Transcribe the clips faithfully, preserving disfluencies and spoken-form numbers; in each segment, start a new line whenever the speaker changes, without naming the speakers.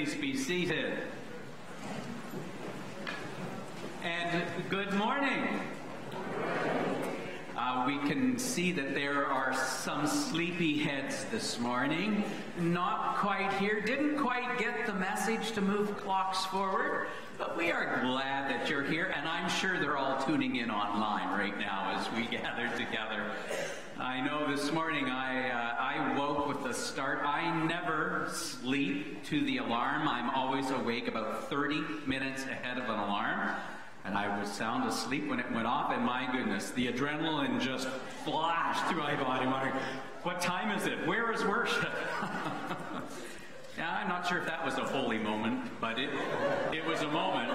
Please be seated. And good morning. Uh, we can see that there are some sleepy heads this morning. Not quite here, didn't quite get the message to move clocks forward, but we are glad that you're here, and I'm sure they're all tuning in online right now as we gather together. I know this morning I, uh, I woke with the start. I never sleep to the alarm. I'm always awake about thirty minutes ahead of an alarm. And I was sound asleep when it went off, and my goodness, the adrenaline just flashed through my body. Wondering, what time is it? Where is worship? Yeah, I'm not sure if that was a holy moment, but it, it was a moment.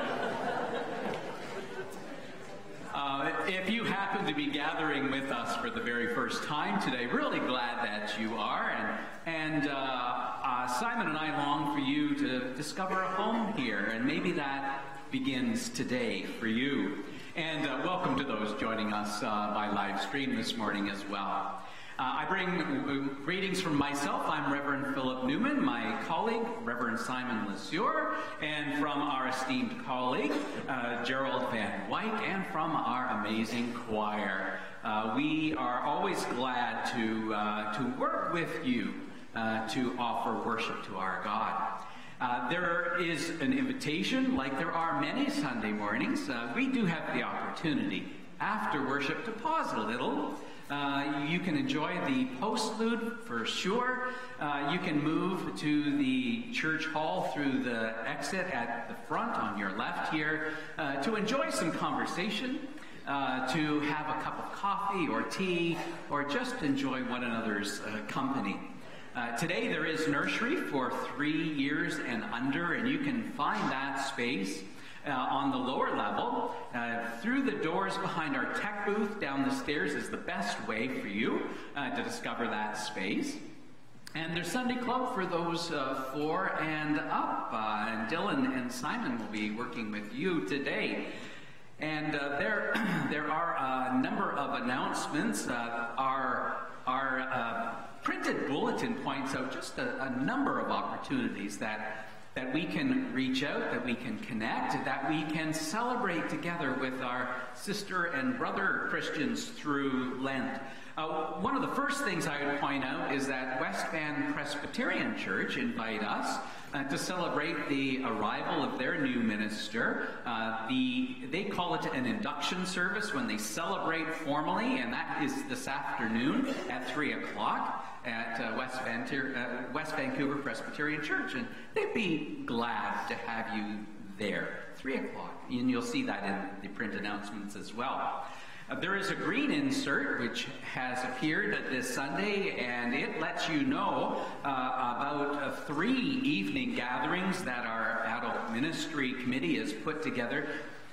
Uh, if you happen to be gathering with us for the very first time today, really glad that you are. And, and uh, uh, Simon and I long for you to discover a home here, and maybe that begins today for you. And uh, welcome to those joining us uh, by live stream this morning as well. Uh, I bring greetings from myself. I'm Reverend Philip Newman, my colleague, Reverend Simon Lesure, and from our esteemed colleague, uh, Gerald Van Wyk, and from our amazing choir. Uh, we are always glad to, uh, to work with you uh, to offer worship to our God. Uh, there is an invitation, like there are many Sunday mornings. Uh, we do have the opportunity after worship to pause a little. Uh, you can enjoy the postlude for sure. Uh, you can move to the church hall through the exit at the front on your left here uh, to enjoy some conversation, uh, to have a cup of coffee or tea, or just enjoy one another's uh, company. Uh, today there is nursery for three years and under, and you can find that space uh, on the lower level. Uh, through the doors behind our tech booth down the stairs is the best way for you uh, to discover that space. And there's Sunday Club for those uh, four and up, uh, and Dylan and Simon will be working with you today. And uh, there, there are a number of announcements. Uh, our our uh, printed bulletin points out just a, a number of opportunities that that we can reach out, that we can connect, that we can celebrate together with our sister and brother Christians through Lent. Uh, one of the first things I would point out is that West Van Presbyterian Church invite us uh, to celebrate the arrival of their new minister. Uh, the they call it an induction service when they celebrate formally, and that is this afternoon at three o'clock at uh, West, Van uh, West Vancouver Presbyterian Church, and they'd be glad to have you there. three o'clock, and you'll see that in the print announcements as well. Uh, there is a green insert which has appeared this Sunday, and it lets you know uh, about uh, three evening gatherings that our adult ministry committee has put together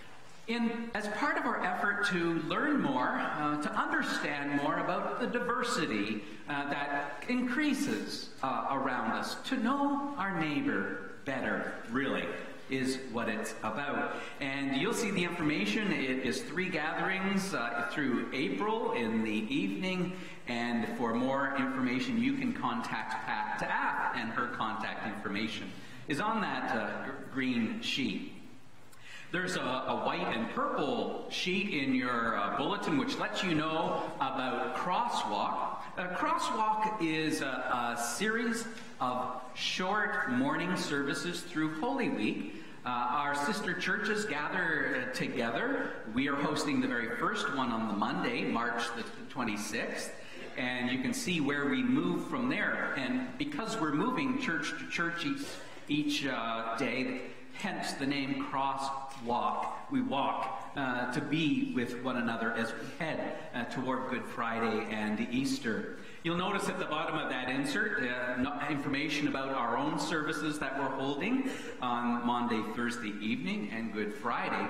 in as part of our effort to learn more, uh, to understand more about the diversity uh, that increases uh, around us, to know our neighbor better, really, is what it's about. And you'll see the information. It is three gatherings uh, through April in the evening, and for more information you can contact Pat Taff, and her contact information is on that uh, green sheet. There's a, a white and purple sheet in your uh, bulletin which lets you know about Crosswalk. Uh, Crosswalk is a, a series of short morning services through Holy Week. Uh, our sister churches gather uh, together. We are hosting the very first one on the Monday, March the twenty-sixth. And you can see where we move from there. And because we're moving church to church each, each uh, day, hence the name Crosswalk. We walk uh, to be with one another as we head uh, toward Good Friday and Easter. You'll notice at the bottom of that insert uh, information about our own services that we're holding on Monday, Thursday evening, and Good Friday.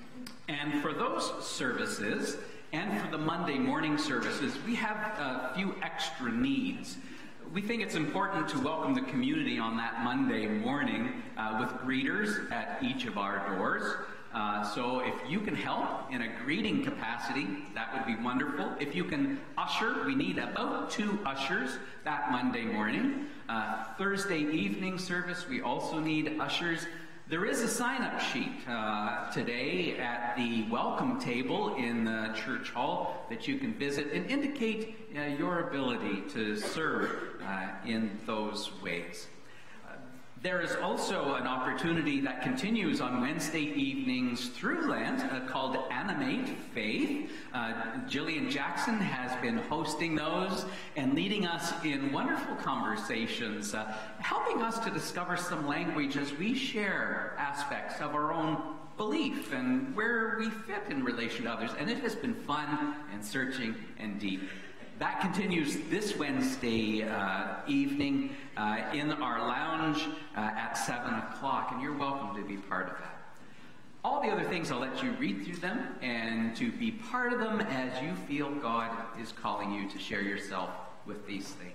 And for those services, and for the Monday morning services, we have a few extra needs. We think it's important to welcome the community on that Monday morning uh, with greeters at each of our doors. Uh, so if you can help in a greeting capacity, that would be wonderful. If you can usher, we need about two ushers that Monday morning. Uh, Thursday evening service, we also need ushers. There is a sign-up sheet uh, today at the welcome table in the church hall that you can visit and indicate uh, your ability to serve uh, in those ways. Uh, there is also an opportunity that continues on Wednesday evenings through Lent uh, called Animate Faith. Uh, Jillian Jackson has been hosting those and leading us in wonderful conversations, uh, helping us to discover some language as we share aspects of our own belief and where we fit in relation to others. And it has been fun and searching and deep. That continues this Wednesday uh, evening uh, in our lounge uh, at seven o'clock, and you're welcome to be part of that. All the other things, I'll let you read through them and to be part of them as you feel God is calling you to share yourself with these things.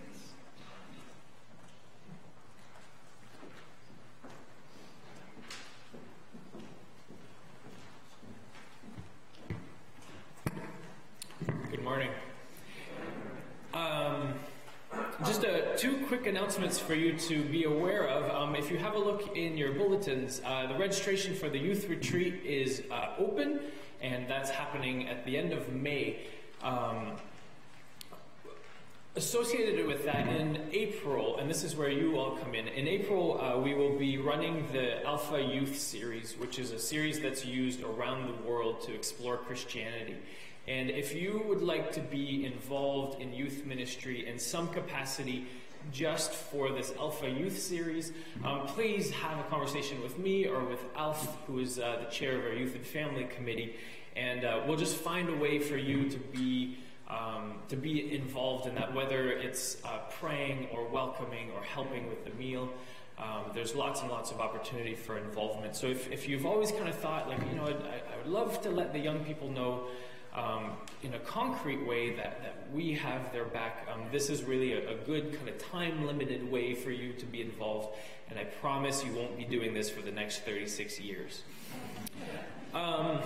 Good morning. Um, just uh, two quick announcements for you to be aware of. Um, if you have a look in your bulletins, uh, the registration for the youth retreat is uh, open, and that's happening at the end of May. Um, associated with that, in April, and this is where you all come in, in April uh, we will be running the Alpha Youth Series, which is a series that's used around the world to explore Christianity. And if you would like to be involved in youth ministry in some capacity just for this Alpha Youth Series, um, please have a conversation with me or with Alf, who is uh, the chair of our Youth and Family Committee, and uh, we'll just find a way for you to be um, to be involved in that, whether it's uh, praying or welcoming or helping with the meal. Um, there's lots and lots of opportunity for involvement. So if, if you've always kind of thought, like, you know, I'd, I would love to let the young people know Um, in a concrete way that, that we have their back. Um, this is really a, a good kind of time-limited way for you to be involved, and I promise you won't be doing this for the next thirty-six years. Um,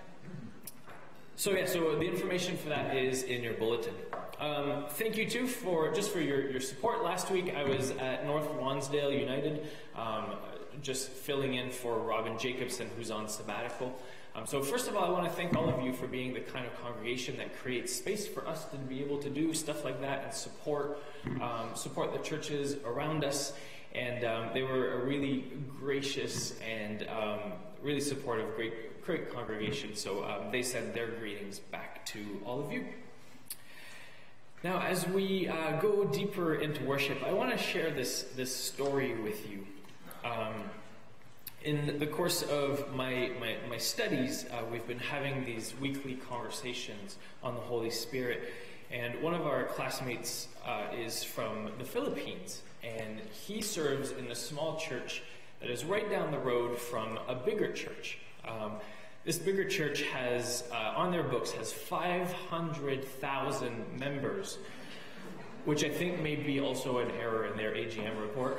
so yeah, so the information for that is in your bulletin. Um, thank you too for just for your, your support. Last week I was at North Lonsdale United, um, just filling in for Robin Jacobson, who's on sabbatical. Um, so first of all, I want to thank all of you for being the kind of congregation that creates space for us to be able to do stuff like that and support um, support the churches around us. And um, they were a really gracious and um, really supportive, great, great congregation. So um, they send their greetings back to all of you. Now, as we uh, go deeper into worship, I want to share this this story with you. Um, In the course of my, my, my studies, uh, we've been having these weekly conversations on the Holy Spirit. And one of our classmates uh, is from the Philippines. And he serves in a small church that is right down the road from a bigger church. Um, this bigger church has, uh, on their books, has five hundred thousand members, which I think may be also an error in their A G M report.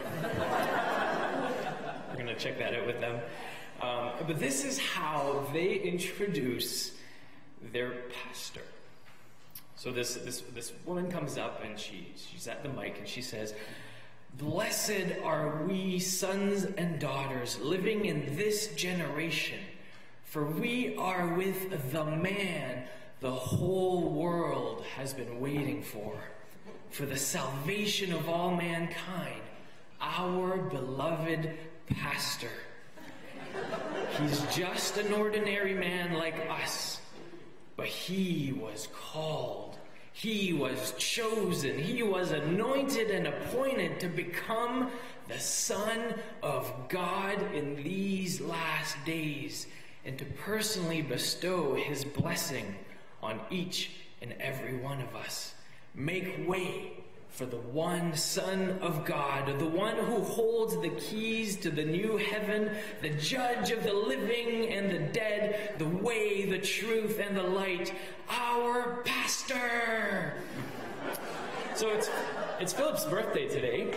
We're going to check that out with them. Um, but this is how they introduce their pastor. So this, this, this woman comes up and she, she's at the mic and she says, "Blessed are we sons and daughters living in this generation, for we are with the man the whole world has been waiting for, for the salvation of all mankind, our beloved pastor. He's just an ordinary man like us, but he was called, he was chosen, he was anointed and appointed to become the Son of God in these last days, and to personally bestow his blessing on each and every one of us. Make way for the one Son of God, the one who holds the keys to the new heaven, the judge of the living and the dead, the way, the truth, and the light, our pastor." So it's, it's Philip's birthday today.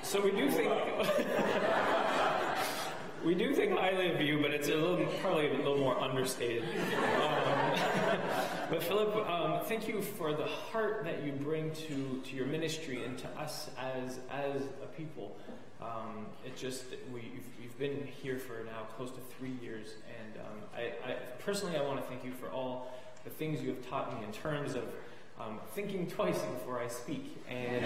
So we do think we do think highly of you, but it's a little probably a little more understated. Um, but Philip, um, thank you for the heart that you bring to, to your ministry and to us as as a people. Um, it just we you've, you've been here for now close to three years, and um, I, I personally I want to thank you for all the things you have taught me in terms of um, thinking twice before I speak, and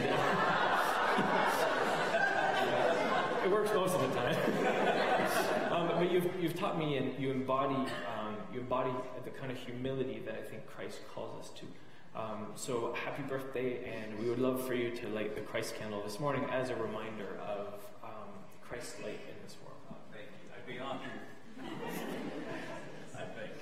it works most of the time. um, but you've you've taught me, and you embody um, you embody the kind of humility that I think Christ calls us to. Um, so happy birthday, and we would love for you to light the Christ candle this morning as a reminder of um, Christ's light in this world.
Oh, thank you. I'd be honored. I think.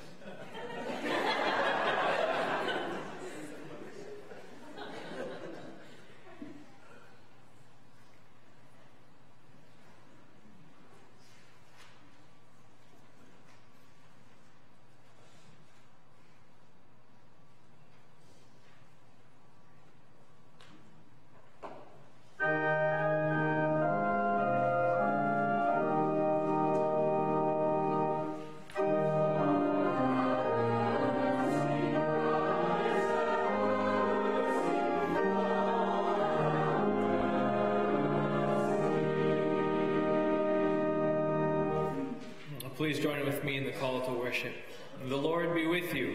Please join with me in the call to worship. The Lord be with you.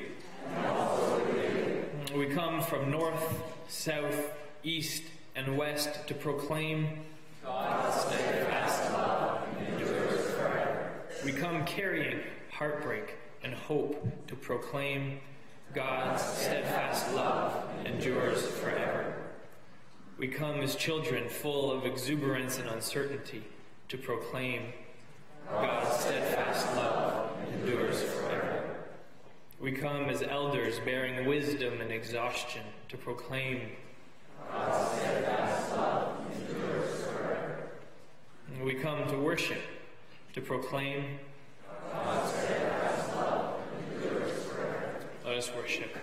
We come from north, south, east, and west to proclaim God's steadfast love endures forever. We come carrying heartbreak and hope to proclaim God's steadfast love endures forever. We come as children full of exuberance and uncertainty to proclaim God's steadfast love endures forever. We come as elders bearing wisdom and exhaustion to proclaim God's steadfast love endures forever. We come to worship, to proclaim God's steadfast love endures forever. Let us worship.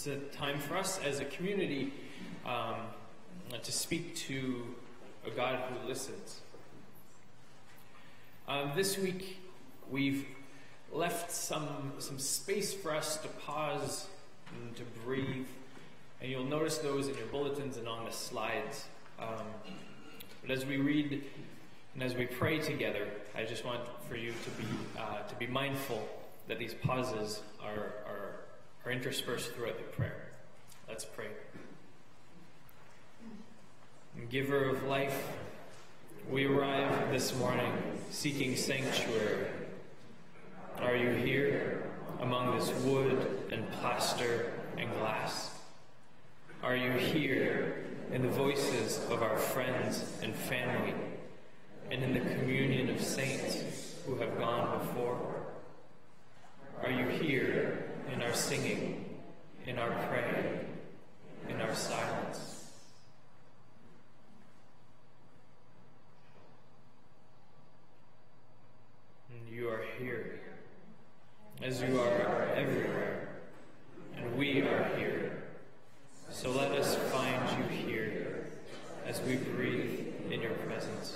It's a time for us as a community um, to speak to a God who listens. Uh, this week, we've left some, some space for us to pause and to breathe. And you'll notice those in your bulletins and on the slides. Um, but as we read and as we pray together, I just want for you to be uh, to be mindful that these pauses are, are, are interspersed throughout the prayer. Let's pray. Giver of life, we arrive this morning seeking sanctuary. Are you here among this wood and plaster and glass? Are you here in the voices of our friends and family and in the communion of saints who have gone before? Are you here in our singing, in our praying, in our silence? And you are here, as you are everywhere, and we are here. So let us find you here as we breathe in your presence.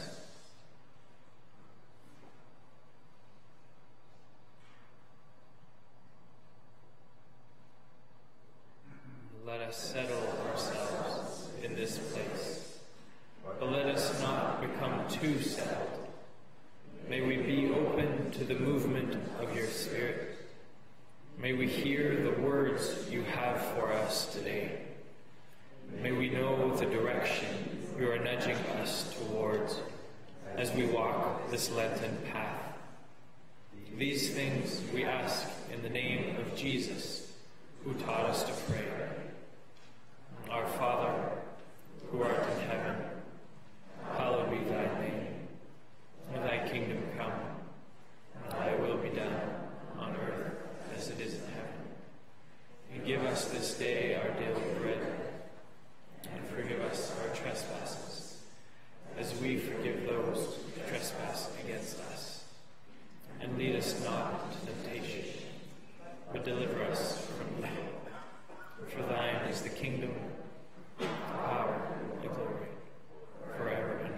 Let us settle ourselves in this place, but let us not become too settled. May we be open to the movement of your Spirit. May we hear the words you have for us today. May we know the direction you are nudging us towards as we walk this Lenten path. These things we ask in the name of Jesus, who taught us to pray. Our Father, who art in heaven, hallowed be thy name. May thy kingdom come, and thy will be done on earth as it is in heaven. And give us this day our daily bread, and forgive us our trespasses, as we forgive those who trespass against us. And lead us not into temptation, but deliver us from evil. For thine is the kingdom, the power, and the glory, forever and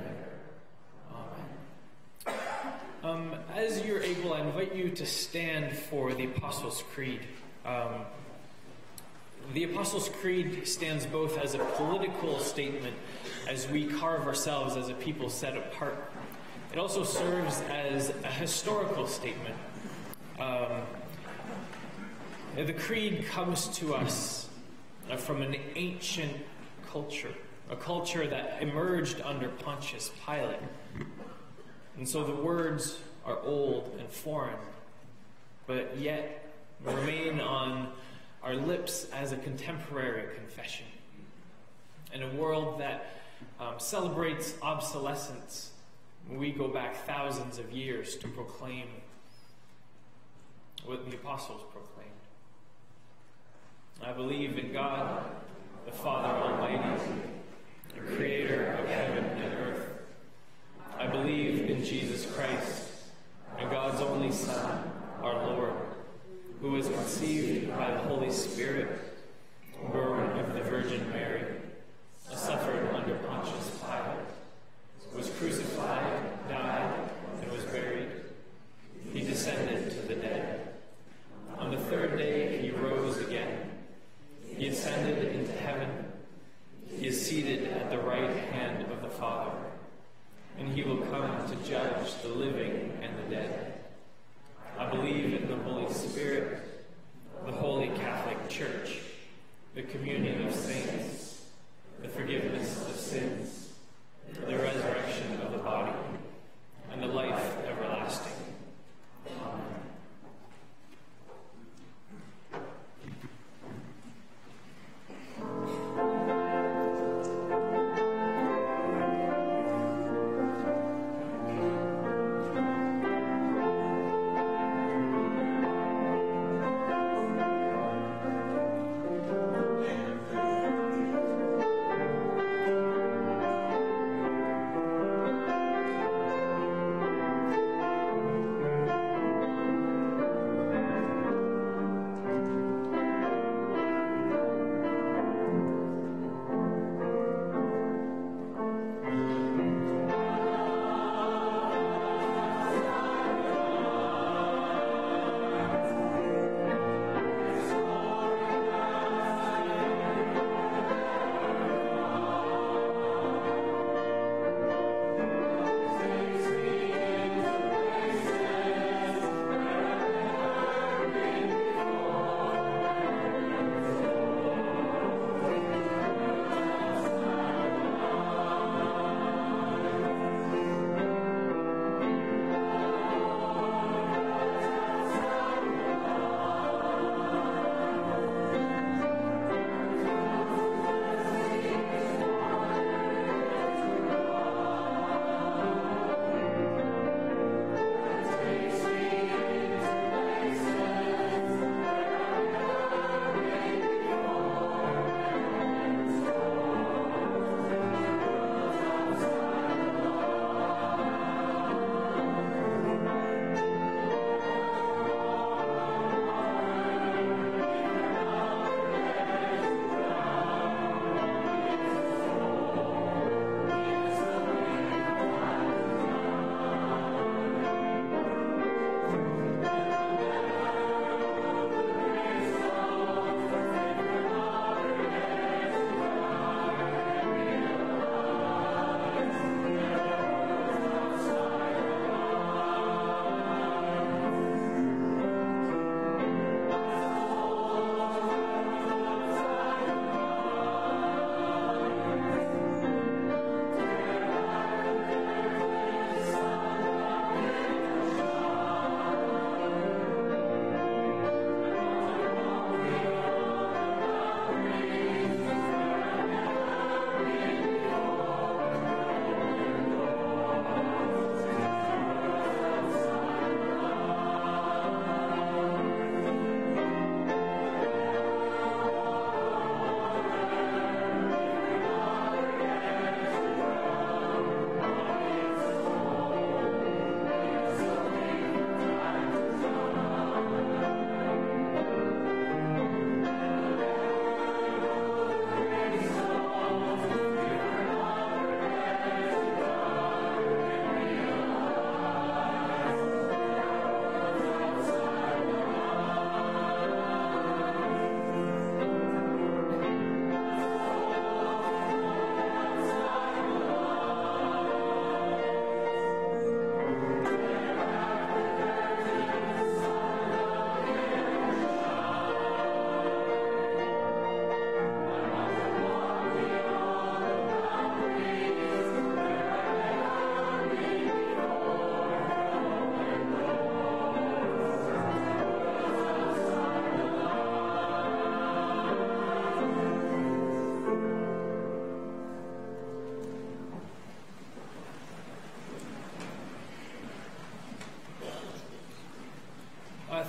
ever. Amen. Um, as you're able, I invite you to stand for the Apostles' Creed. Um, the Apostles' Creed stands both as a political statement as we carve ourselves as a people set apart. It also serves as a historical statement. Um, the Creed comes to us uh, from an ancient culture, a culture that emerged under Pontius Pilate. And so the words are old and foreign, but yet remain on our lips as a contemporary confession. In a world that um, celebrates obsolescence, we go back thousands of years to proclaim what the apostles proclaimed. I believe in God, the Father Almighty, the creator of heaven and earth. I believe in Jesus Christ, and God's only Son, our Lord, who was conceived by the Holy Spirit, born of the Virgin Mary, suffered under Pontius Pilate, was crucified, died, and was buried. He descended to the dead. On the third day he rose again. He ascended into heaven. He is seated at the right hand of the Father, and he will come to judge the living and the dead. I believe in the Holy Spirit, the Holy Catholic Church, the communion of saints, the forgiveness of sins, the resurrection of the body, and the life everlasting. Amen.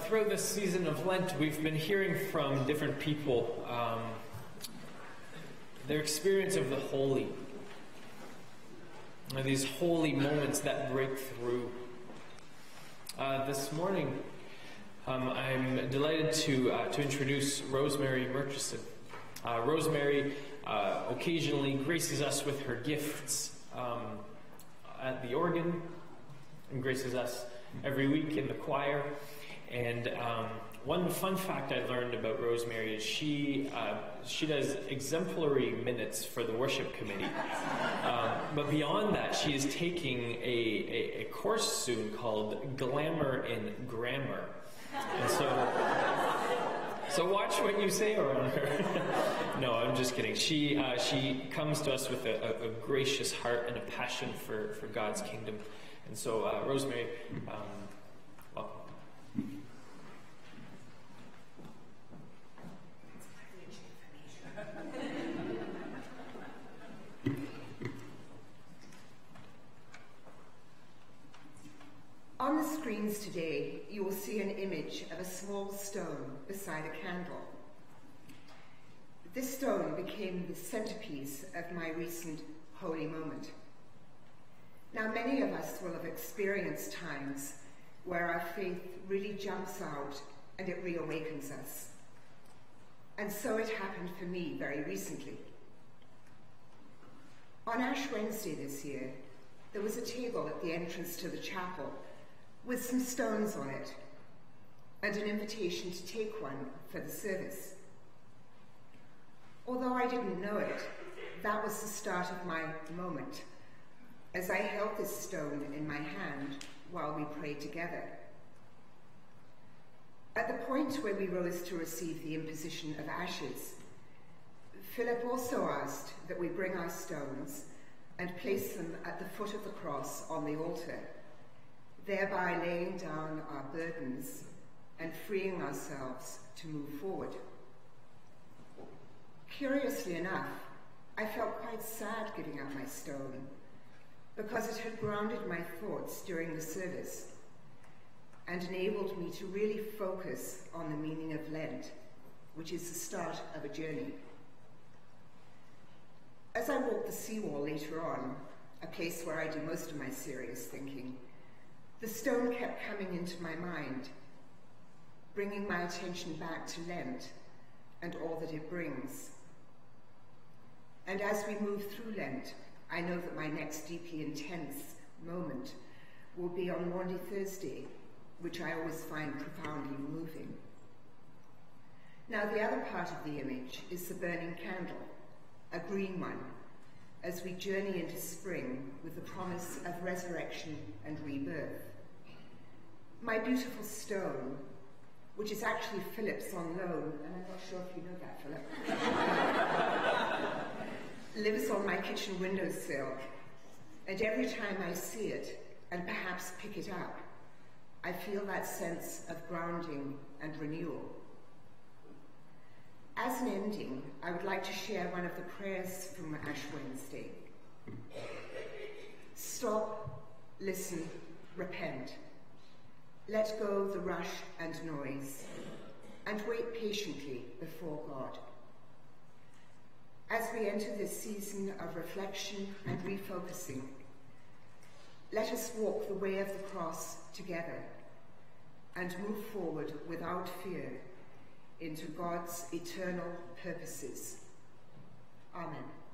throughout this season of Lent, we've been hearing from different people um, their experience of the holy. And these holy moments that break through. Uh, this morning, um, I'm delighted to uh, to introduce Rosemary Murchison. Uh, Rosemary uh, occasionally graces us with her gifts um, at the organ, and graces us every week in the choir. And um, one fun fact I learned about Rosemary is she uh, she does exemplary minutes for the worship committee. Um, but beyond that, she is taking a, a, a course soon called Glamour in Grammar. And so, so watch what you say around her. No, I'm just kidding. She uh, she comes to us with a, a, a gracious heart and a passion for, for God's kingdom. And so, uh, Rosemary, um, welcome.
On the screens today, you will see an image of a small stone beside a candle. This stone became the centerpiece of my recent holy moment. Now, many of us will have experienced times where our faith really jumps out and it reawakens us. And so it happened for me very recently. On Ash Wednesday this year, there was a table at the entrance to the chapel with some stones on it and an invitation to take one for the service. Although I didn't know it, that was the start of my moment, as I held this stone in my hand while we prayed together. At the point where we rose to receive the imposition of ashes, Philip also asked that we bring our stones and place them at the foot of the cross on the altar, thereby laying down our burdens and freeing ourselves to move forward. Curiously enough, I felt quite sad giving up my stone because it had grounded my thoughts during the service and enabled me to really focus on the meaning of Lent, which is the start of a journey. As I walked the seawall later on, a place where I do most of my serious thinking, the stone kept coming into my mind, bringing my attention back to Lent and all that it brings. And as we move through Lent, I know that my next deeply intense moment will be on Maundy Thursday, which I always find profoundly moving. Now, the other part of the image is the burning candle, a green one, as we journey into spring with the promise of resurrection and rebirth. My beautiful stone, which is actually Philip's on loan, and I'm not sure if you know that, Philip, lives on my kitchen windowsill, and every time I see it, and perhaps pick it up, I feel that sense of grounding and renewal. As an ending, I would like to share one of the prayers from Ash Wednesday. Stop, listen, repent. Let go the rush and noise, and wait patiently before God. As we enter this season of reflection and refocusing, let us walk the way of the cross together and move forward without fear into God's eternal purposes. Amen.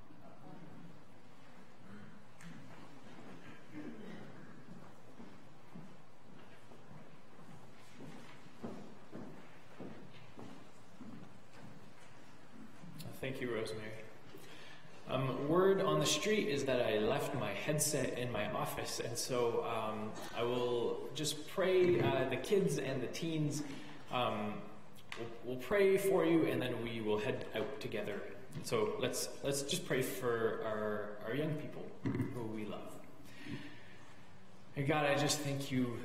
Thank you, Rosemary. Um, word on the street is that I left my headset in my office, and so um, I will just pray. Uh, the kids and the teens um, we'll, we'll pray for you, and then we will head out together. So let's let's just pray for our our young people who we love. And God, I just thank you.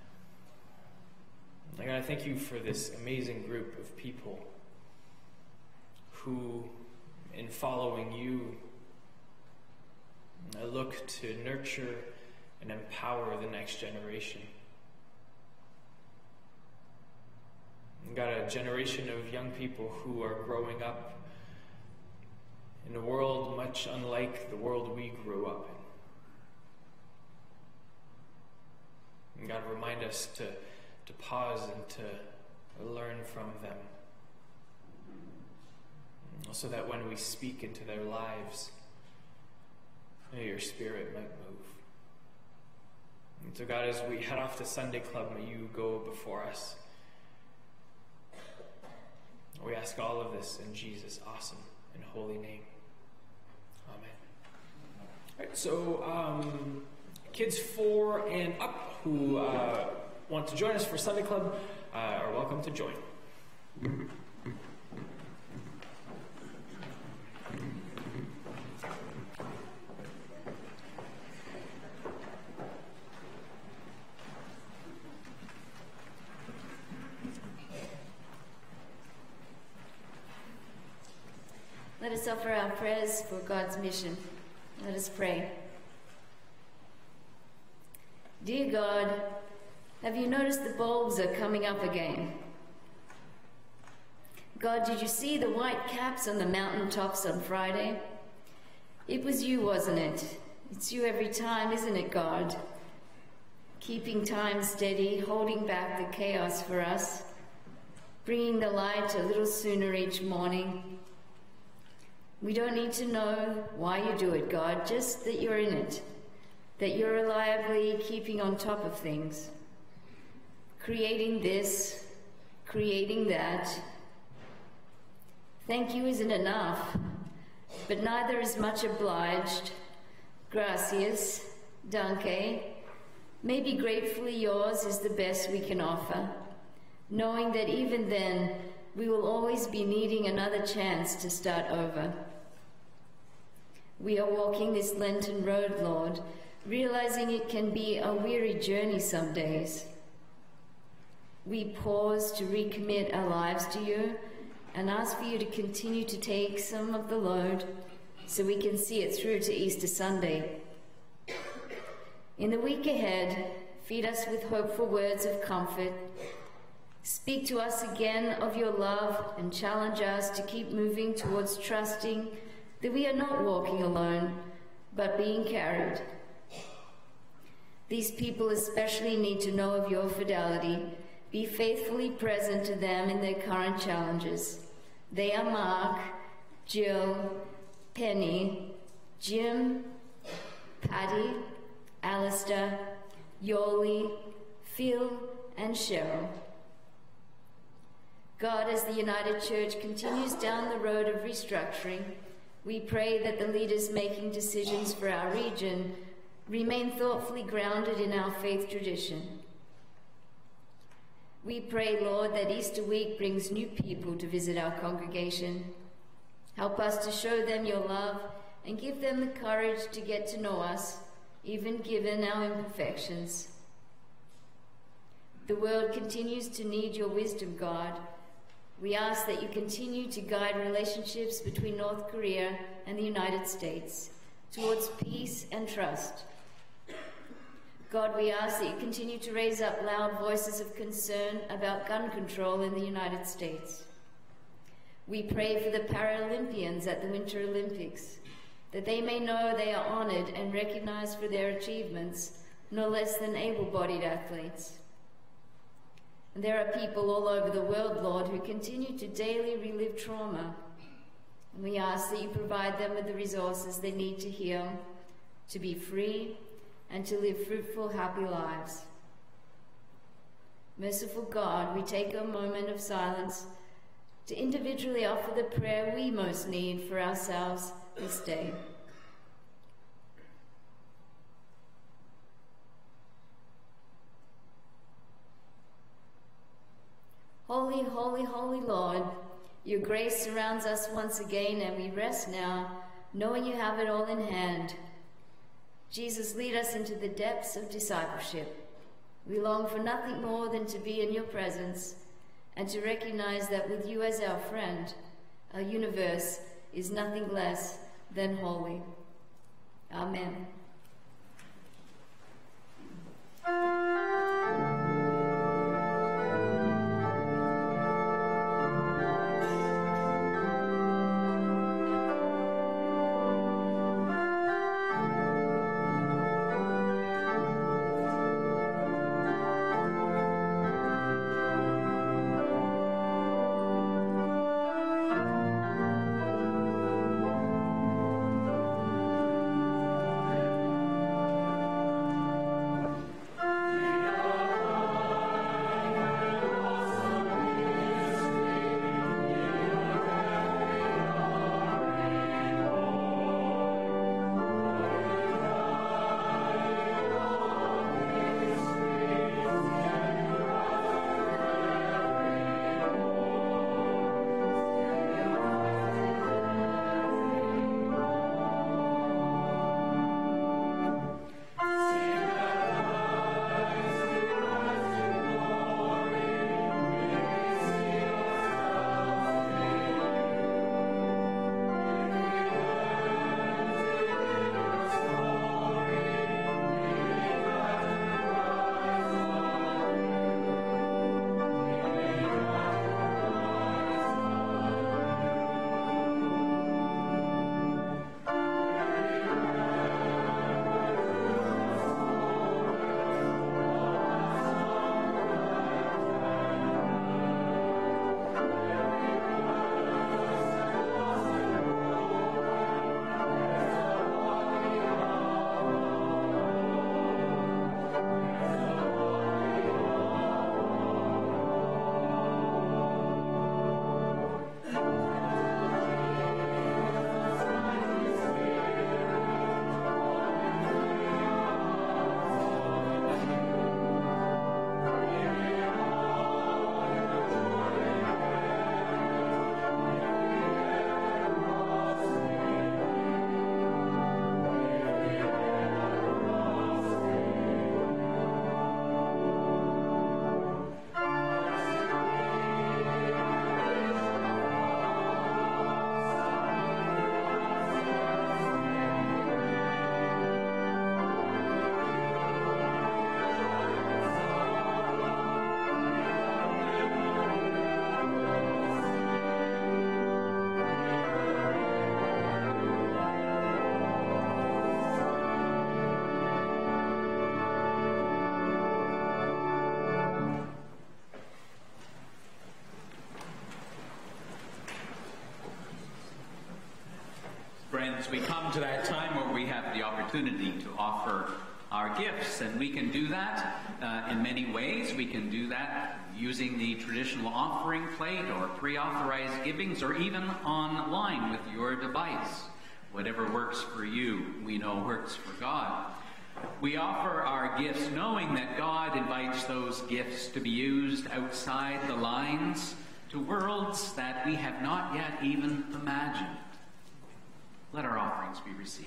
God, I thank you for this amazing group of people who, in following you, I look to nurture and empower the next generation. We've got a generation of young people who are growing up in a world much unlike the world we grew up in. And God, remind us to, to pause and to learn from them, so that when we speak into their lives, your Spirit might move. And so God, as we head off to Sunday Club, may you go before us. We ask all of this in Jesus' awesome and holy name. Amen. All right, so um, kids four and up who uh, want to join us for Sunday Club uh, are welcome to join.
Let us offer our prayers for God's mission. Let us pray. Dear God, have you noticed the bulbs are coming up again? God, did you see the white caps on the mountaintops on Friday? It was you, wasn't it? It's you every time, isn't it, God? Keeping time steady, holding back the chaos for us, bringing the light a little sooner each morning. We don't need to know why you do it, God, just that you're in it, that you're reliably keeping on top of things, creating this, creating that. Thank you isn't enough, but neither is much obliged. Gracias, danke. Maybe gratefully yours is the best we can offer, knowing that even then we will always be needing another chance to start over. We are walking this Lenten road, Lord, realizing it can be a weary journey some days. We pause to recommit our lives to you and ask for you to continue to take some of the load so we can see it through to Easter Sunday. In the week ahead, feed us with hopeful words of comfort. Speak to us again of your love and challenge us to keep moving towards trusting that we are not walking alone, but being carried. These people especially need to know of your fidelity. Be faithfully present to them in their current challenges. They are Mark, Jill, Penny, Jim, Patty, Alistair, Yoli, Phil, and Cheryl. God, as the United Church continues down the road of restructuring, we pray that the leaders making decisions for our region remain thoughtfully grounded in our faith tradition. We pray, Lord, that Easter week brings new people to visit our congregation. Help us to show them your love and give them the courage to get to know us, even given our imperfections. The world continues to need your wisdom, God. We ask that you continue to guide relationships between North Korea and the United States towards peace and trust. God, we ask that you continue to raise up loud voices of concern about gun control in the United States. We pray for the Paralympians at the Winter Olympics, that they may know they are honored and recognized for their achievements, no less than able-bodied athletes. And there are people all over the world, Lord, who continue to daily relive trauma. And we ask that you provide them with the resources they need to heal, to be free, and to live fruitful, happy lives. Merciful God, we take a moment of silence to individually offer the prayer we most need for ourselves this day. Holy, holy, holy Lord, your grace surrounds us once again, and we rest now, knowing you have it all in hand. Jesus, lead us into the depths of discipleship. We long for nothing more than to be in your presence and to recognize that with you as our friend, our universe is nothing less than holy. Amen.
friends, we come to that time where we have the opportunity to offer our gifts, and we can do that uh, in many ways. We can do that using the traditional offering plate or pre-authorized givings, or even online with your device. Whatever works for you, we know works for God. We offer our gifts knowing that God invites those gifts to be used outside the lines to worlds that we have not yet even imagined. Let our offerings be received.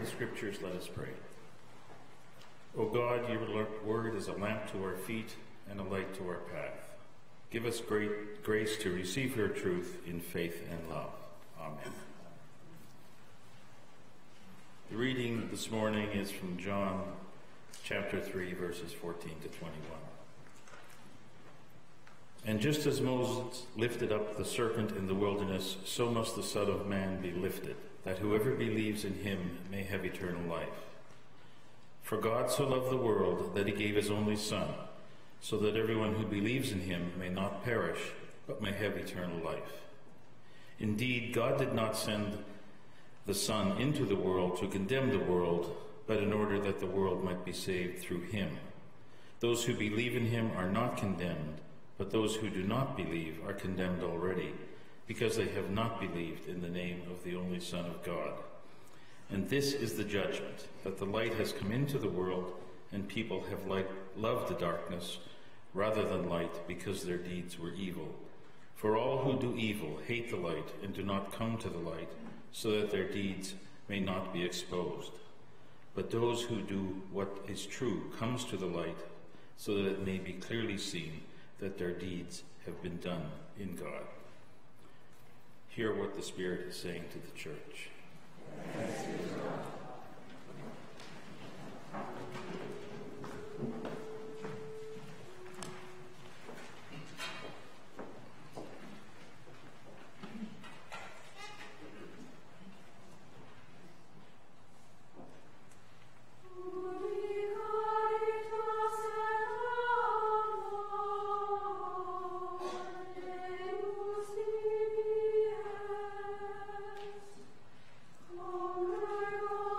the scriptures, let us pray. O God, your word is a lamp to our feet and a light to our path. Give us great grace to receive your truth in faith and love. Amen. The reading this morning is from John chapter three, verses fourteen to twenty-one. And just as Moses lifted up the serpent in the wilderness, so must the Son of Man be lifted, that whoever believes in him may have eternal life. For God so loved the world that he gave his only Son, so that everyone who believes in him may not perish, but may have eternal life. Indeed, God did not send the Son into the world to condemn the world, but in order that the world might be saved through him. Those who believe in him are not condemned, but those who do not believe are condemned already, because they have not believed in the name of the only Son of God. And this is the judgment, that the light has come into the world, and people have light, loved the darkness rather than light, because their deeds were evil. For all who do evil hate the light and do not come to the light, so that their deeds may not be exposed. But those who do what is true comes to the light, so that it may be clearly seen that their deeds have been done in God. Hear what the Spirit is saying to the church.
Oh,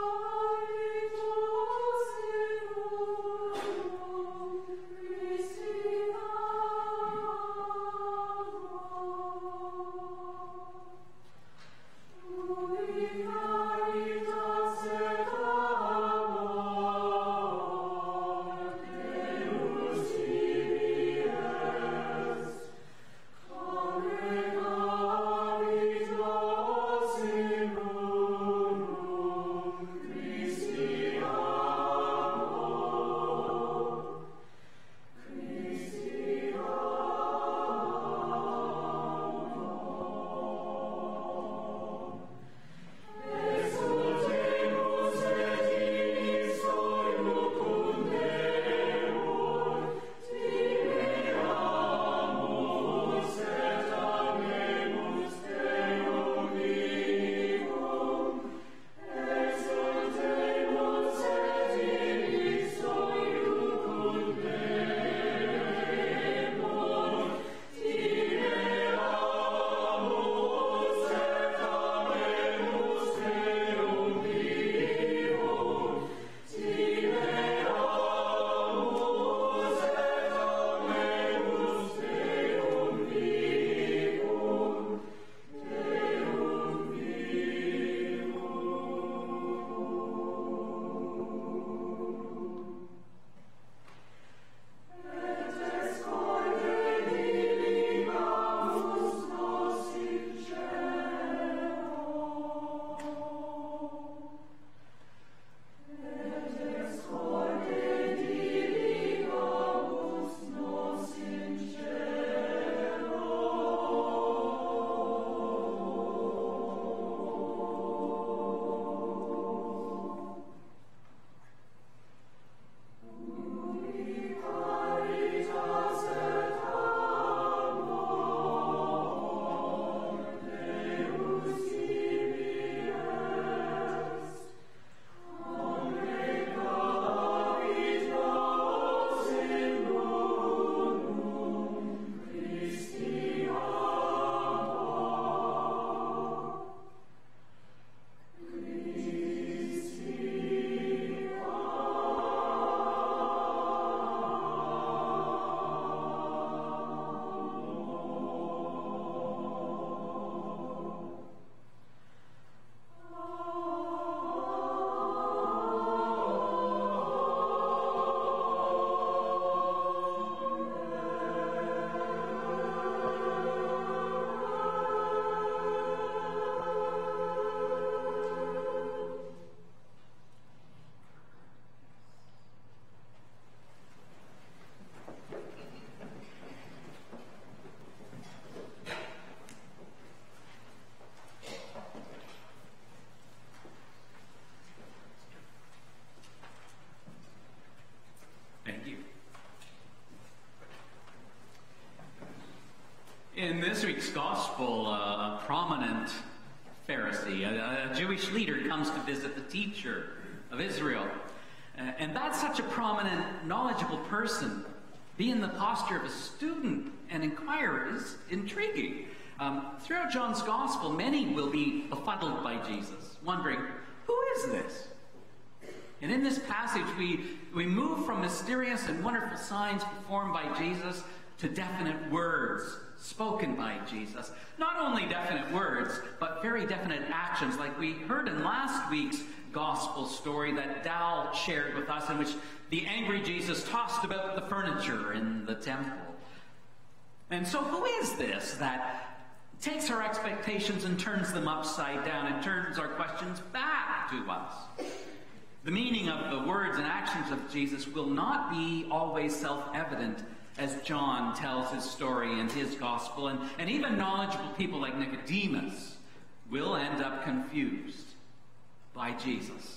this week's gospel, uh, a prominent Pharisee, a, a Jewish leader, comes to visit the teacher of Israel. Uh, and that's such a prominent, knowledgeable person. Be in the posture of a student and inquirer is intriguing. Um, throughout John's gospel, many will be befuddled by Jesus, wondering, who is this? And in this passage, we, we move from mysterious and wonderful signs performed by Jesus to definite words spoken by Jesus. Not only definite words, but very definite actions, like we heard in last week's gospel story that Dal shared with us, in which the angry Jesus tossed about the furniture in the temple. And so who is this that takes our expectations and turns them upside down and turns our questions back to us? The meaning of the words and actions of Jesus will not be always self-evident as John tells his story in his gospel, and, and even knowledgeable people like Nicodemus will end up confused by Jesus.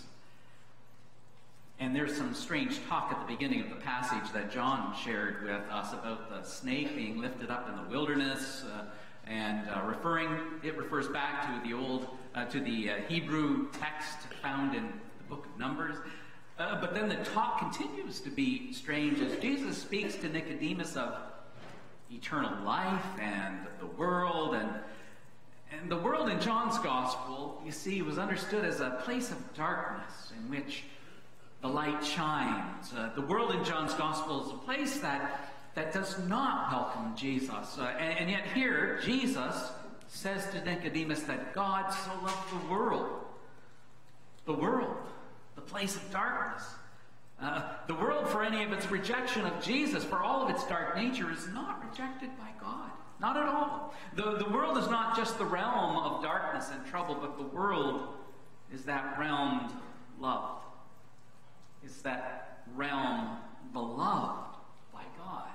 And there's some strange talk at the beginning of the passage that John shared with us about the snake being lifted up in the wilderness, uh, and uh, referring, it refers back to the old, uh, to the uh, Hebrew text found in the book of Numbers. Uh, but then the talk continues to be strange as Jesus speaks to Nicodemus of eternal life and the world. And, and the world in John's gospel, you see, was understood as a place of darkness in which the light shines. Uh, the world in John's gospel is a place that, that does not welcome Jesus. Uh, and, and yet here, Jesus says to Nicodemus that God so loved the world. The world. The place of darkness. Uh, the world, for any of its rejection of Jesus, for all of its dark nature, is not rejected by God. Not at all. The, the world is not just the realm of darkness and trouble, but the world is that realm loved. It's that realm beloved by God.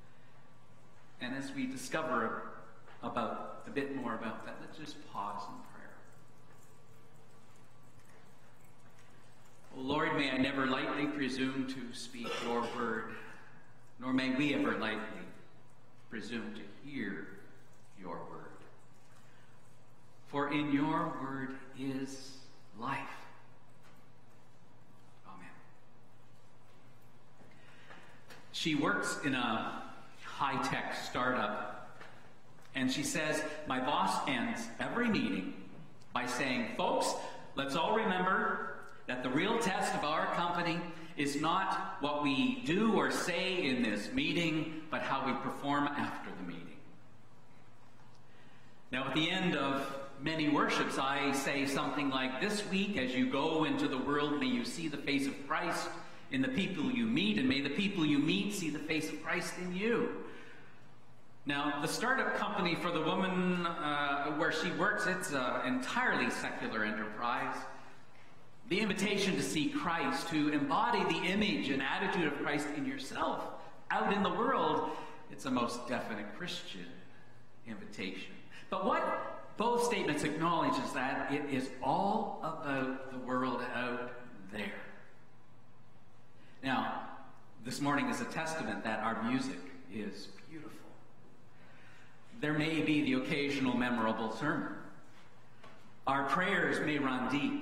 And as we discover about a bit more about that, let's just pause in prayer. Oh Lord, may I never lightly presume to speak your word, nor may we ever lightly presume to hear your word. For in your word is life. Amen. She works in a high-tech startup, and she says, my boss ends every meeting by saying, folks, let's all remember that the real test of our company is not what we do or say in this meeting, but how we perform after the meeting. Now, at the end of many worships, I say something like, this week, as you go into the world, may you see the face of Christ in the people you meet, and may the people you meet see the face of Christ in you. Now, the startup company for the woman uh, where she works, it's an entirely secular enterprise. The invitation to see Christ, to embody the image and attitude of Christ in yourself out in the world, it's a most definite Christian invitation. But what both statements acknowledge is that it is all about the world out there. Now, this morning is a testament that our music is beautiful. There may be the occasional memorable sermon. Our prayers may run deep.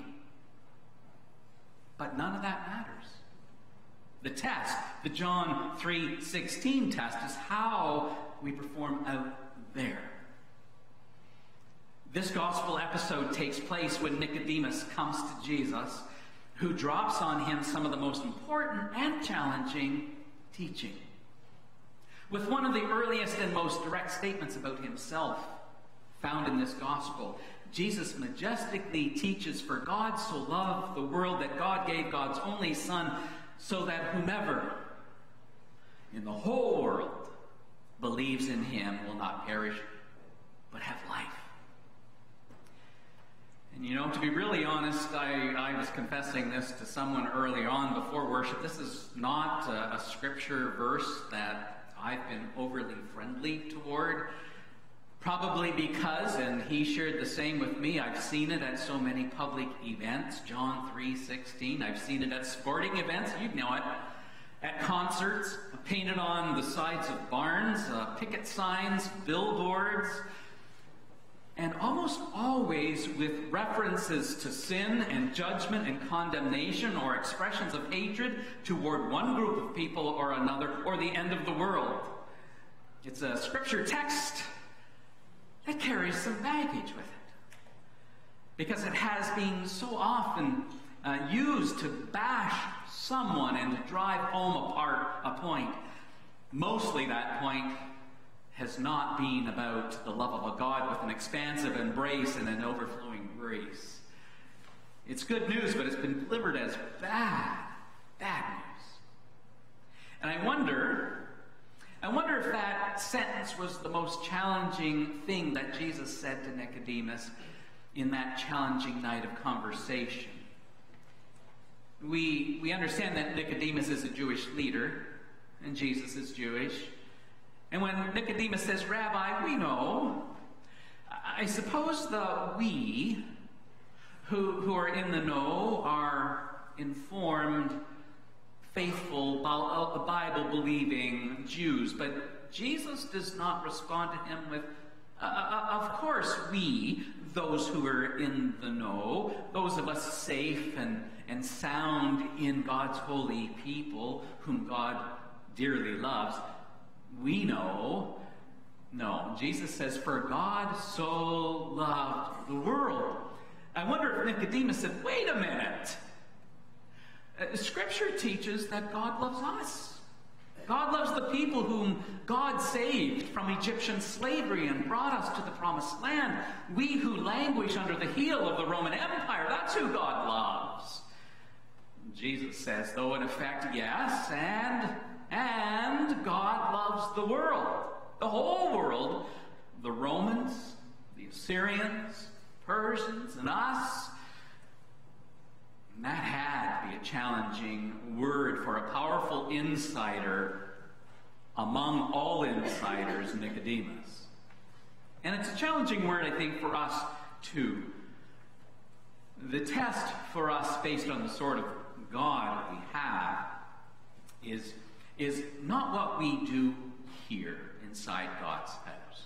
But none of that matters. The test, the John three sixteen test, is how we perform out there. This gospel episode takes place when Nicodemus comes to Jesus, who drops on him some of the most important and challenging teaching. With one of the earliest and most direct statements about himself found in this gospel, Jesus majestically teaches, for God so loved the world that God gave God's only Son, so that whomever in the whole world believes in him will not perish, but have life. And you know, to be really honest, I, I was confessing this to someone early on before worship. This is not a, a scripture verse that I've been overly friendly toward. Probably because, and he shared the same with me, I've seen it at so many public events, John three sixteen. I've seen it at sporting events, you know it. at concerts, painted on the sides of barns, uh, picket signs, billboards, and almost always with references to sin and judgment and condemnation or expressions of hatred toward one group of people or another or the end of the world. It's a scripture text that carries some baggage with it, because it has been so often uh, used to bash someone and to drive home a, part, a point. Mostly that point has not been about the love of a God with an expansive embrace and an overflowing grace. It's good news, but it's been delivered as bad, bad news. And I wonder, I wonder if that sentence was the most challenging thing that Jesus said to Nicodemus in that challenging night of conversation. We, we understand that Nicodemus is a Jewish leader, and Jesus is Jewish. And when Nicodemus says, Rabbi, we know, I suppose the we who, who are in the know are informed, faithful, Bible-believing Jews. But Jesus does not respond to him with, uh, of course we, those who are in the know, those of us safe and, and sound in God's holy people, whom God dearly loves, we know. No, Jesus says, for God so loved the world. I wonder if Nicodemus said, wait a minute. Uh, Scripture teaches that God loves us. God loves the people whom God saved from Egyptian slavery and brought us to the promised land. We who languish under the heel of the Roman Empire, that's who God loves. Jesus says, though, in effect, yes, and, and God loves the world, the whole world, the Romans, the Assyrians, Persians, and us. And that had to be a challenging word for a powerful insider among all insiders, Nicodemus. And it's a challenging word, I think, for us, too. The test for us, based on the sort of God we have, is, is not what we do here inside God's house,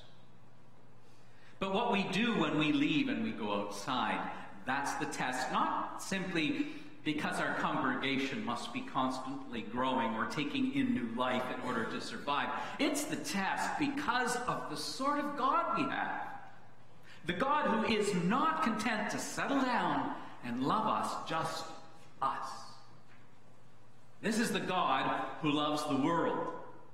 but what we do when we leave and we go outside. That's the test, not simply because our congregation must be constantly growing or taking in new life in order to survive. It's the test because of the sort of God we have. The God who is not content to settle down and love us, just us. This is the God who loves the world.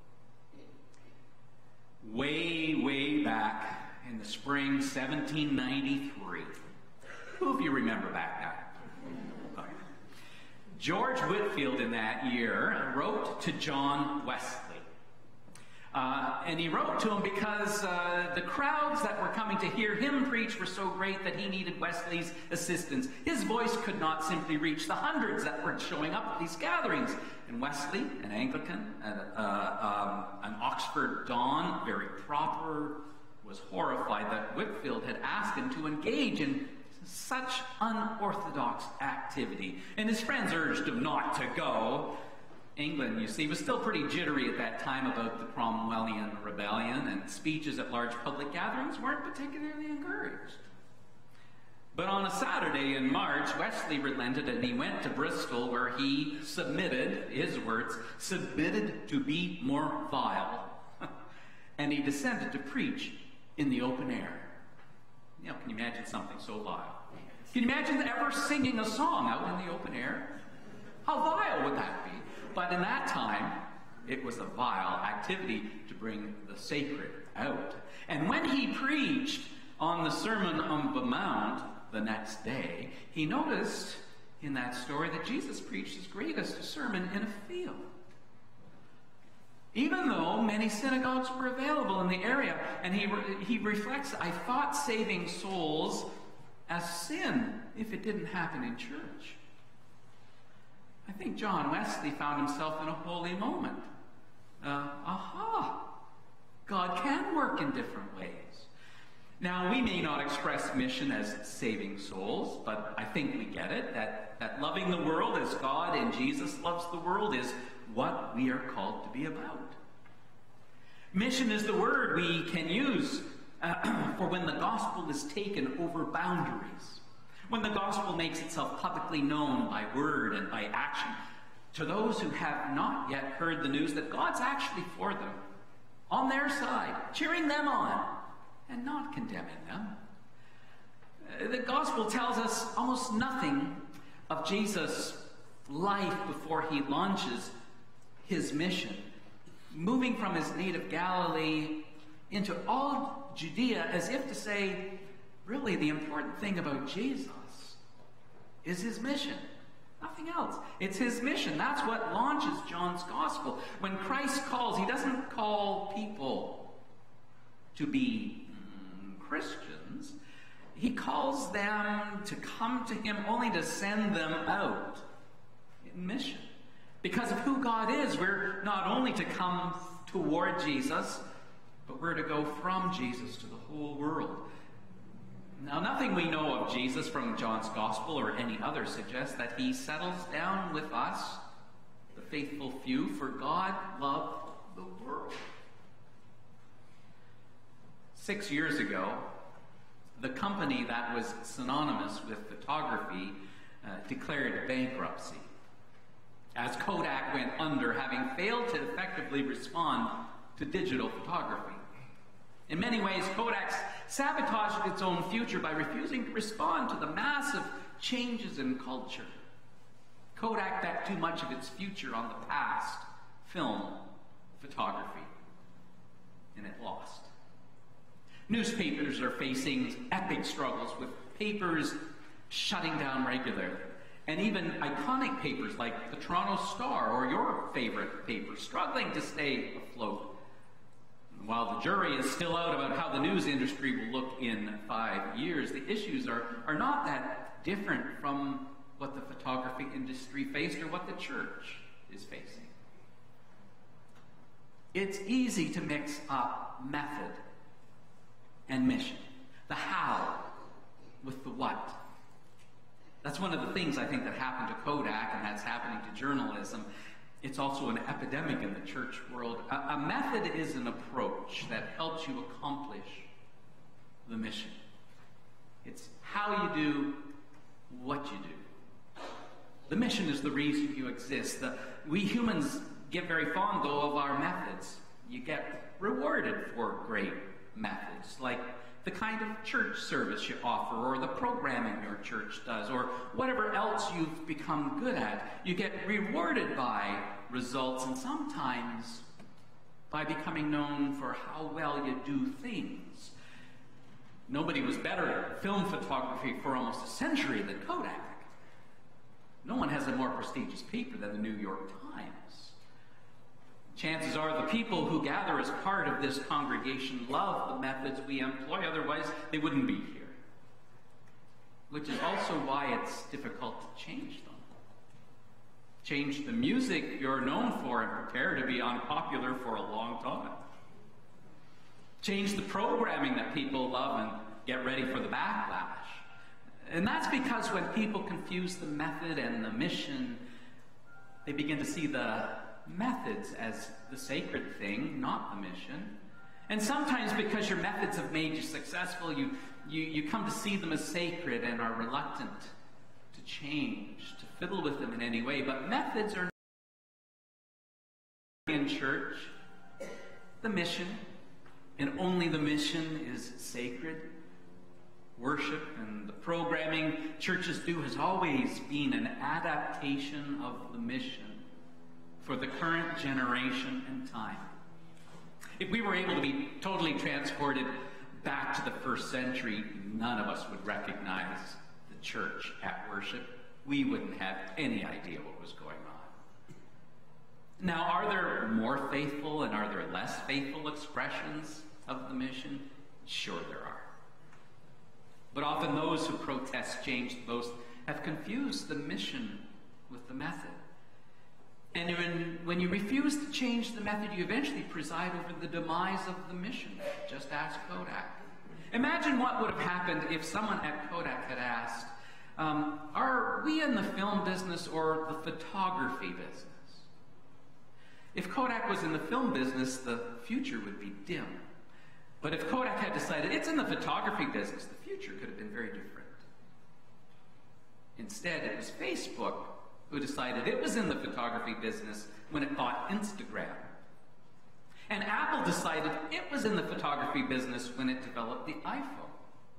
Way, way back in the spring seventeen ninety-three. Who of you remember back then? Okay. George Whitefield in that year wrote to John Wesley. Uh, and he wrote to him because uh, the crowds that were coming to hear him preach were so great that he needed Wesley's assistance. His voice could not simply reach the hundreds that were showing up at these gatherings. And Wesley, an Anglican, uh, uh, um, an Oxford Don, very proper, was horrified that Whitefield had asked him to engage in such unorthodox activity. And his friends urged him not to go. England, you see, was still pretty jittery at that time about the Cromwellian rebellion, and speeches at large public gatherings weren't particularly encouraged. But on a Saturday in March, Wesley relented and he went to Bristol, where he submitted, his words, submitted to be more vile. And he descended to preach in the open air. You know, can you imagine something so vile? Can you imagine ever singing a song out in the open air? How vile would that be? But in that time, it was a vile activity to bring the sacred out. And when he preached on the Sermon on the Mount the next day, he noticed in that story that Jesus preached his greatest sermon in a field. Even though many synagogues were available in the area, and he, re- he reflects, I thought saving souls as sin if it didn't happen in church. I think John Wesley found himself in a holy moment. Uh, aha! God can work in different ways. Now, we may not express mission as saving souls, but I think we get it, that, that loving the world as God and Jesus loves the world is what we are called to be about. Mission is the word we can use uh, for when the gospel is taken over boundaries, when the gospel makes itself publicly known by word and by action to those who have not yet heard the news that God's actually for them, on their side, cheering them on, and not condemning them. The gospel tells us almost nothing of Jesus' life before he launches his mission, moving from his native Galilee into all Judea, as if to say, really, the important thing about Jesus is his mission. Nothing else. It's his mission. That's what launches John's gospel. When Christ calls, he doesn't call people to be mm, Christians. He calls them to come to him only to send them out in mission. Because of who God is, we're not only to come toward Jesus, but we're to go from Jesus to the whole world. Now, nothing we know of Jesus from John's Gospel or any other suggests that he settles down with us, the faithful few, for God loved the world. Six years ago, the company that was synonymous with photography uh, declared bankruptcy, as Kodak went under, having failed to effectively respond to digital photography. In many ways, Kodak sabotaged its own future by refusing to respond to the massive changes in culture. Kodak bet too much of its future on the past, film, photography, and it lost. Newspapers are facing epic struggles, with papers shutting down regularly. And even iconic papers like the Toronto Star or your favorite paper struggling to stay afloat. While the jury is still out about how the news industry will look in five years, the issues are, are not that different from what the photography industry faced or what the church is facing. It's easy to mix up method and mission, the how with the what. That's one of the things I think that happened to Kodak, and that's happening to journalism. It's also an epidemic in the church world. A, a method is an approach that helps you accomplish the mission. It's how you do what you do. The mission is the reason you exist. The, we humans get very fond, though, of our methods. You get rewarded for great methods, like the kind of church service you offer, or the programming your church does, or whatever else you've become good at. You get rewarded by results, and sometimes by becoming known for how well you do things. Nobody was better at film photography for almost a century than Kodak. No one has a more prestigious paper than the New York Times. Chances are the people who gather as part of this congregation love the methods we employ, otherwise they wouldn't be here. Which is also why it's difficult to change them. Change the music you're known for and prepare to be unpopular for a long time. Change the programming that people love and get ready for the backlash. And that's because when people confuse the method and the mission, they begin to see the methods as the sacred thing, not the mission. And sometimes because your methods have made you successful, you, you, you come to see them as sacred and are reluctant to change, to fiddle with them in any way. But methods are not in church. The mission, and only the mission, is sacred. Worship and the programming churches do has always been an adaptation of the mission for the current generation and time. If we were able to be totally transported back to the first century, none of us would recognize the church at worship. We wouldn't have any idea what was going on. Now, are there more faithful and are there less faithful expressions of the mission? Sure there are. But often those who protest change the most have confused the mission with the method. And when, when you refuse to change the method, you eventually preside over the demise of the mission. Just ask Kodak. Imagine what would have happened if someone at Kodak had asked, um, are we in the film business or the photography business? If Kodak was in the film business, the future would be dim. But if Kodak had decided it's in the photography business, the future could have been very different. Instead, it was Facebook who decided it was in the photography business when it bought Instagram. And Apple decided it was in the photography business when it developed the iPhone.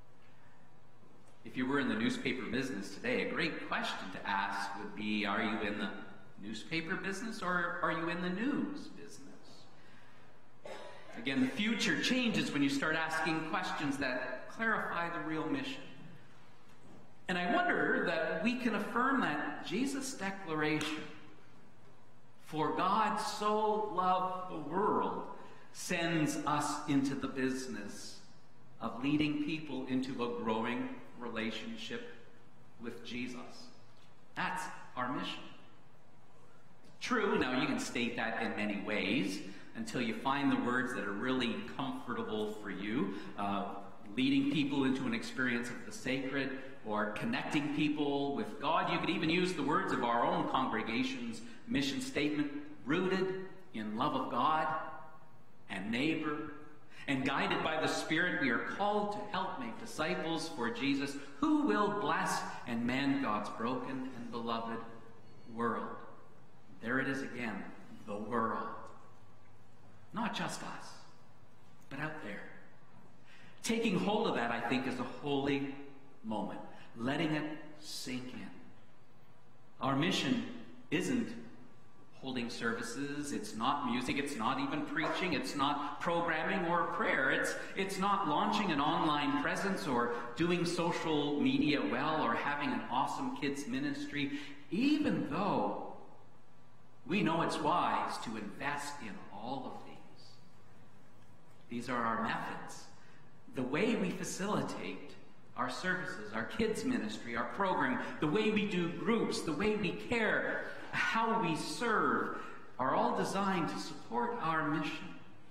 If you were in the newspaper business today, a great question to ask would be, are you in the newspaper business or are you in the news business? Again, the future changes when you start asking questions that clarify the real mission. And I wonder that we can affirm that Jesus' declaration, for God so loved the world, sends us into the business of leading people into a growing relationship with Jesus. That's our mission. True, now you can state that in many ways until you find the words that are really comfortable for you. Uh, leading people into an experience of the sacred, or connecting people with God. You could even use the words of our own congregation's mission statement, rooted in love of God and neighbor, and guided by the Spirit, we are called to help make disciples for Jesus, who will bless and mend God's broken and beloved world. There it is again, the world. Not just us, but out there. Taking hold of that, I think, is a holy moment. Letting it sink in. Our mission isn't holding services, it's not music, it's not even preaching, it's not programming or prayer, it's, it's not launching an online presence or doing social media well or having an awesome kids ministry, even though we know it's wise to invest in all of these. These are our methods. The way we facilitate our services, our kids ministry, our program, the way we do groups, the way we care, how we serve, are all designed to support our mission.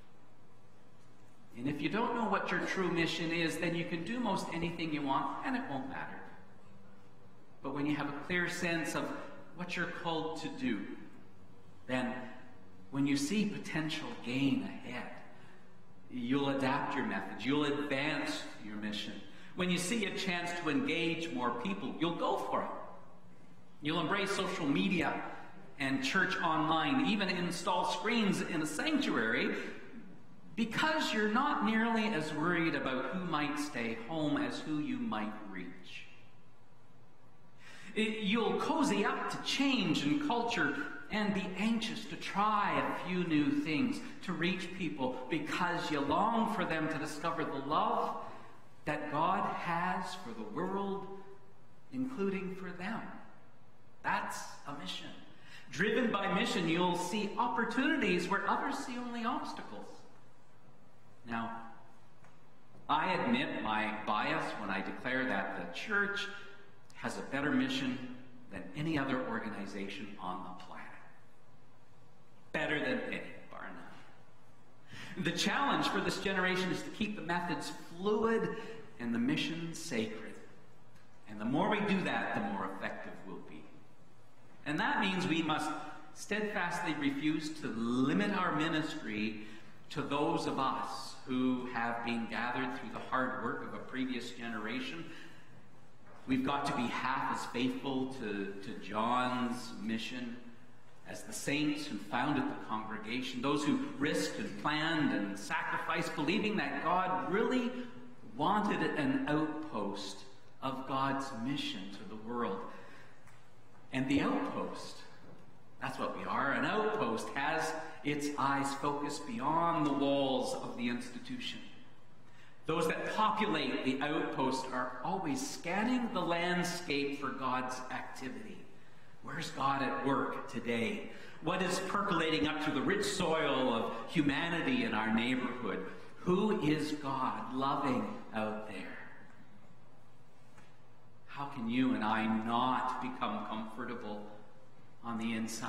And if you don't know what your true mission is, then you can do most anything you want and it won't matter. But when you have a clear sense of what you're called to do, then when you see potential gain ahead, you'll adapt your methods, you'll advance your mission. When you see a chance to engage more people, you'll go for it. You'll embrace social media and church online, even install screens in a sanctuary, because you're not nearly as worried about who might stay home as who you might reach. You'll cozy up to change and culture and be anxious to try a few new things to reach people because you long for them to discover the love that God has for the world, including for them. That's a mission. Driven by mission, you'll see opportunities where others see only obstacles. Now, I admit my bias when I declare that the church has a better mission than any other organization on the planet. Better than any, bar none. The challenge for this generation is to keep the methods fluid and the mission sacred. And the more we do that, the more effective we'll be. And that means we must steadfastly refuse to limit our ministry to those of us who have been gathered through the hard work of a previous generation. We've got to be half as faithful to, to John's mission as the saints who founded the congregation, those who risked and planned and sacrificed, believing that God really wanted an outpost of God's mission to the world. And the outpost, that's what we are. An outpost has its eyes focused beyond the walls of the institution. Those that populate the outpost are always scanning the landscape for God's activity. Where's God at work today? What is percolating up through the rich soil of humanity in our neighborhood? Who is God loving out there? How can you and I not become comfortable on the inside?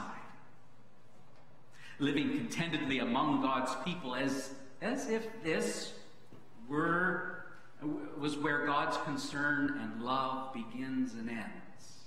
Living contentedly among God's people as, as if this were was where God's concern and love begins and ends.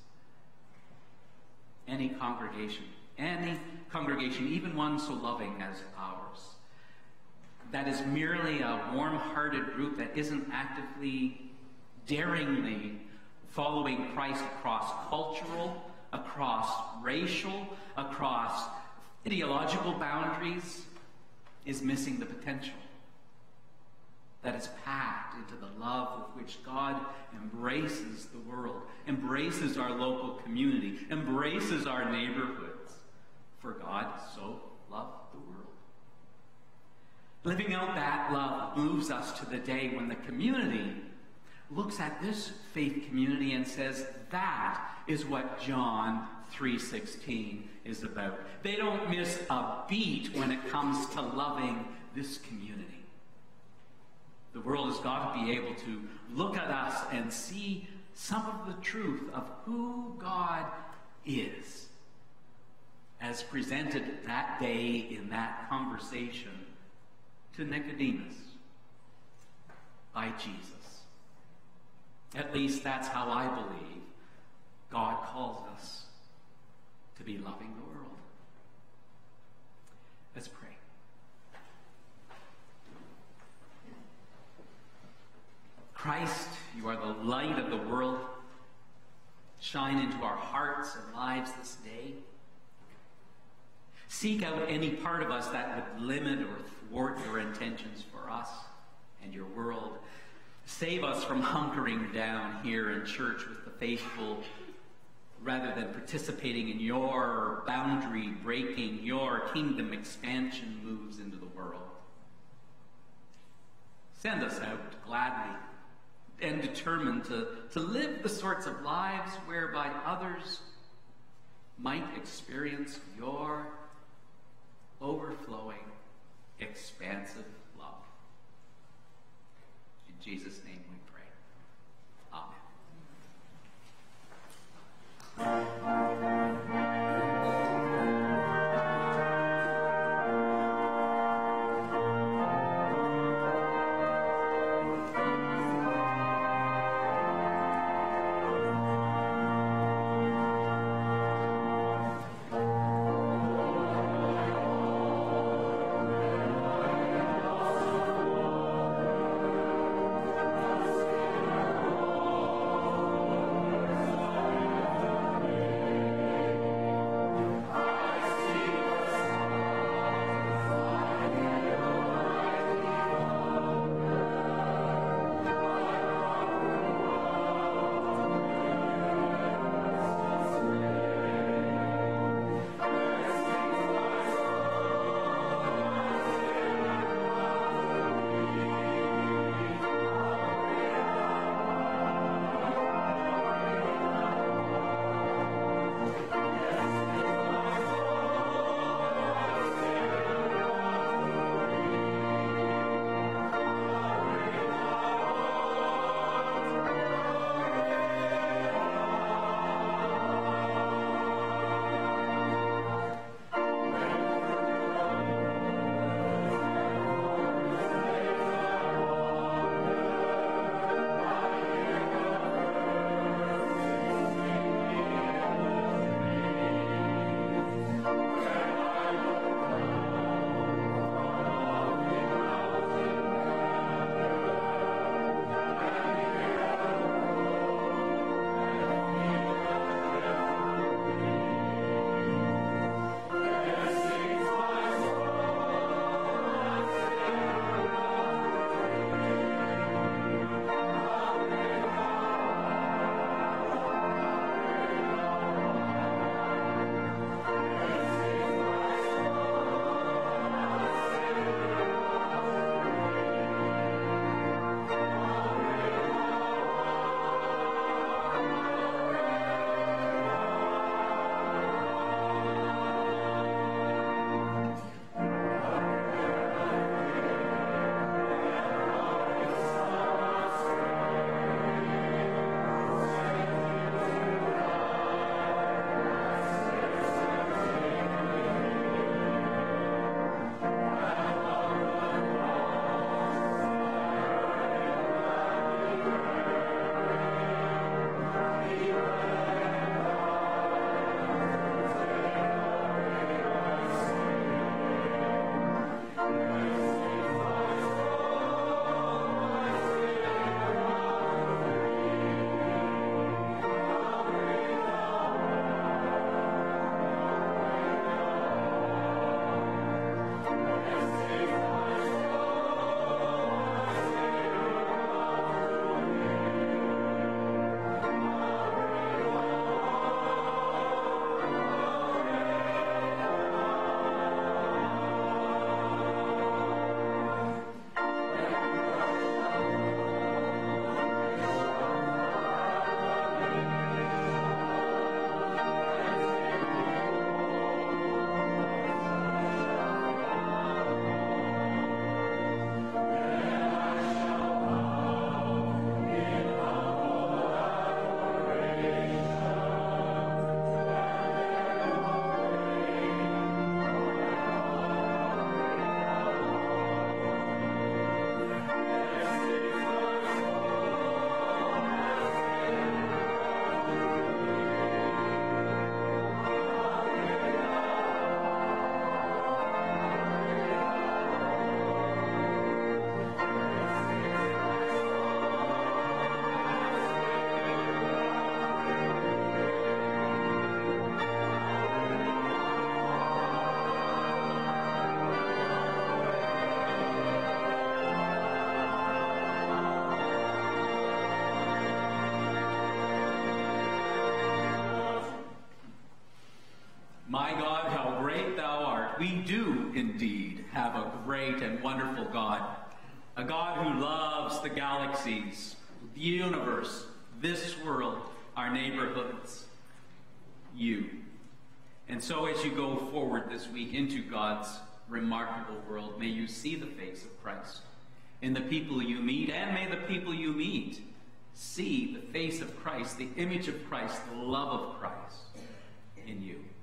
Any congregation, any congregation, even one so loving as ours, that is merely a warm-hearted group that isn't actively, daringly following Christ across cultural, across racial, across ideological boundaries, is missing the potential that is packed into the love with which God embraces the world, embraces our local community, embraces our neighborhoods. For God so loved the world. Living out that love moves us to the day when the community looks at this faith community and says, that is what John three sixteen is about. They don't miss a beat when it comes to loving this community. The world has got to be able to look at us and see some of the truth of who God is, as presented that day in that conversation to Nicodemus by Jesus. At least that's how I believe God calls us to be loving the world. Let's pray. Christ, you are the light of the world. Shine into our hearts and lives this day. Seek out any part of us that would limit or thwart your intentions for us and your world. Save us from hunkering down here in church with the faithful, rather than participating in your boundary-breaking, your kingdom expansion moves into the world. Send us out gladly and determined to, to live the sorts of lives whereby others might experience your overflowing, expansive love. In Jesus' name we pray. Amen. My God, how great thou art. We do indeed have a great and wonderful God, a God who loves the galaxies, the universe, this world, our neighborhoods, you. And so as you go forward this week into God's remarkable world, may you see the face of Christ in the people you meet, and may the people you meet see the face of Christ, the image of Christ, the love of Christ in you.